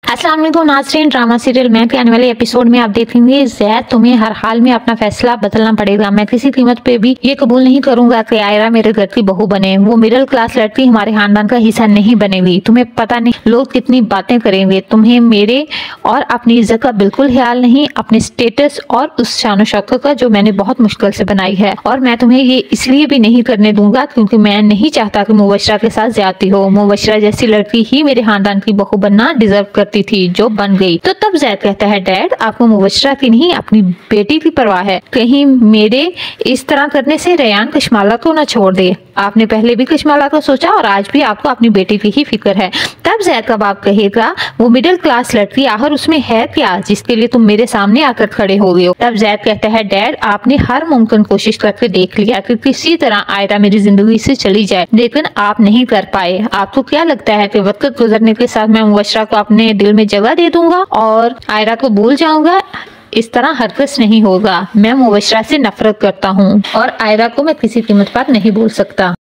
अस्सलाम वालेकुम नाज़रीन, ड्रामा सीरियल मैं के आने वाले एपिसोड में आप देखेंगे ज़ैद तुम्हें हर हाल में अपना फैसला बदलना पड़ेगा। मैं किसी कीमत पे भी ये कबूल नहीं करूंगा कि आयरा मेरे घर की बहू बने। वो मिडिल क्लास लड़की हमारे खानदान का हिस्सा नहीं बनेगी। तुम्हें पता नहीं लोग कितनी बातें करेंगे। तुम्हें मेरे और अपनी इज्जत का बिल्कुल ख्याल नहीं, अपने स्टेटस और उस शान शौकत का जो मैंने बहुत मुश्किल से बनाई है। और मैं तुम्हें ये इसलिए भी नहीं करने दूंगा क्योंकि मैं नहीं चाहता कि मुबशरा के साथ ज्यादती हो। मुबशरा जैसी लड़की ही मेरे खानदान की बहू बनना डिजर्व करती थी जो बन गई। तो तब ज़ैद कहता है डैड आपको मुबशरा की नहीं अपनी बेटी की परवाह है। कहीं मेरे इस तरह करने से रेयान कशमाला को ना छोड़ दे। आपने पहले भी कशमाला को सोचा और आज भी आपको अपनी बेटी की ही फिक्र है। तब ज़ैद का बाप कहेगा वो मिडिल क्लास लड़की आखिर उसमें है क्या जिसके लिए तुम मेरे सामने आकर खड़े हो गए हो। तब ज़ैद कहता है डैड आपने हर मुमकिन कोशिश करके देख लिया कि किसी तरह आयरा मेरी जिंदगी से चली जाए, लेकिन आप नहीं कर पाए। आपको क्या लगता है कि वक्त गुजरने के साथ मैं मुबशरा को अपने दिल में जगह दे दूंगा और आयरा को भूल जाऊंगा? इस तरह हरगिज़ नहीं होगा। मैं मुबशरा से नफरत करता हूँ और आयरा को मैं किसी कीमत पर नहीं भूल सकता।